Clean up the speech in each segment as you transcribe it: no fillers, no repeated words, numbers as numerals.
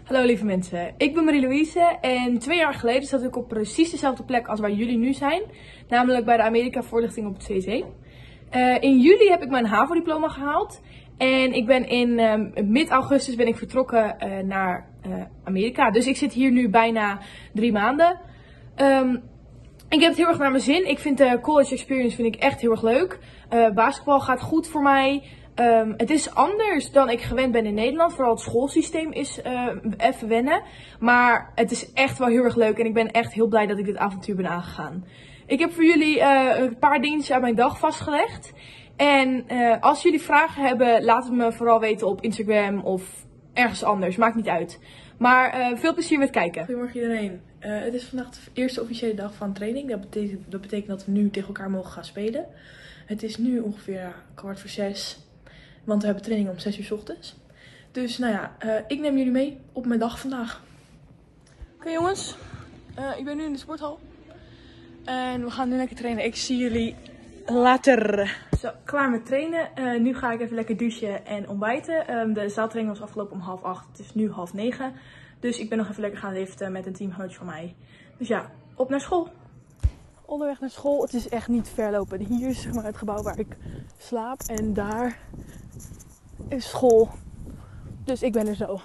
Hallo lieve mensen, ik ben Marie-Louise en 2 jaar geleden zat ik op precies dezelfde plek als waar jullie nu zijn. Namelijk bij de Amerika voorlichting op het CC. In juli heb ik mijn HAVO-diploma gehaald en ik ben in mid-augustus vertrokken naar Amerika. Dus ik zit hier nu bijna 3 maanden. Ik heb het heel erg naar mijn zin. Ik vind de college experience echt heel erg leuk. Basketbal gaat goed voor mij. Het is anders dan ik gewend ben in Nederland. Vooral het schoolsysteem is even wennen. Maar het is echt wel heel erg leuk. En ik ben echt heel blij dat ik dit avontuur ben aangegaan. Ik heb voor jullie een paar dingetjes uit mijn dag vastgelegd. En als jullie vragen hebben, laat het me vooral weten op Instagram of ergens anders. Maakt niet uit. Maar veel plezier met kijken. Goedemorgen iedereen. Het is vandaag de eerste officiële dag van training. Dat betekent dat we nu tegen elkaar mogen gaan spelen. Het is nu ongeveer 5:45. Want we hebben training om 6 uur 's ochtends. Dus nou ja, ik neem jullie mee op mijn dag vandaag. Oké jongens, ik ben nu in de sporthal. En we gaan nu lekker trainen. Ik zie jullie later. Zo, klaar met trainen. Nu ga ik even lekker douchen en ontbijten. De zaaltraining was afgelopen om 7:30. Het is nu 8:30. Dus ik ben nog even lekker gaan liften met een teamgenootje van mij. Dus ja, op naar school. Onderweg naar school. Het is echt niet ver lopen. Hier is zeg maar het gebouw waar ik slaap. En daar is school. Dus ik ben er zo.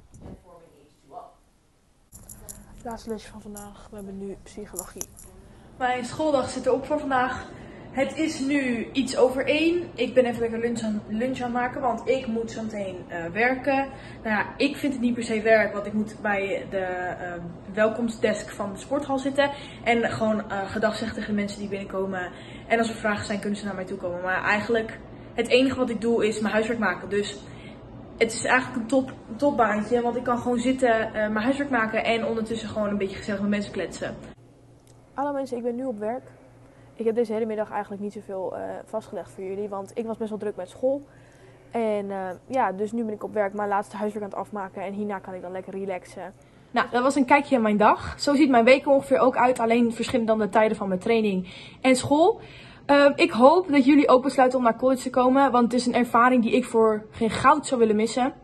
Laatste lesje van vandaag. We hebben nu psychologie. Mijn schooldag zit erop voor vandaag. Het is nu iets over 1. Ik ben even lekker lunch aan het maken, want ik moet zo meteen werken. Nou ja, ik vind het niet per se werk, want ik moet bij de welkomstdesk van de sporthal zitten. En gewoon gedag zeggen tegen de mensen die binnenkomen. En als er vragen zijn, kunnen ze naar mij toe komen. Maar eigenlijk, het enige wat ik doe is mijn huiswerk maken. Dus het is eigenlijk een topbaantje, want ik kan gewoon zitten, mijn huiswerk maken en ondertussen gewoon een beetje gezellig met mensen kletsen. Hallo mensen, ik ben nu op werk. Ik heb deze hele middag eigenlijk niet zoveel vastgelegd voor jullie, want ik was best wel druk met school. En ja, dus nu ben ik op werk mijn laatste huiswerk aan het afmaken en hierna kan ik dan lekker relaxen. Nou, dat was een kijkje in mijn dag. Zo ziet mijn week ongeveer ook uit, alleen verschillen dan de tijden van mijn training en school. Ik hoop dat jullie ook besluiten om naar college te komen, want het is een ervaring die ik voor geen goud zou willen missen.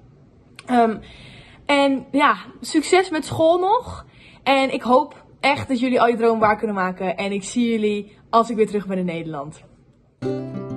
En ja, succes met school nog. En ik hoop echt dat jullie al je droom waar kunnen maken. En ik zie jullie als ik weer terug ben in Nederland.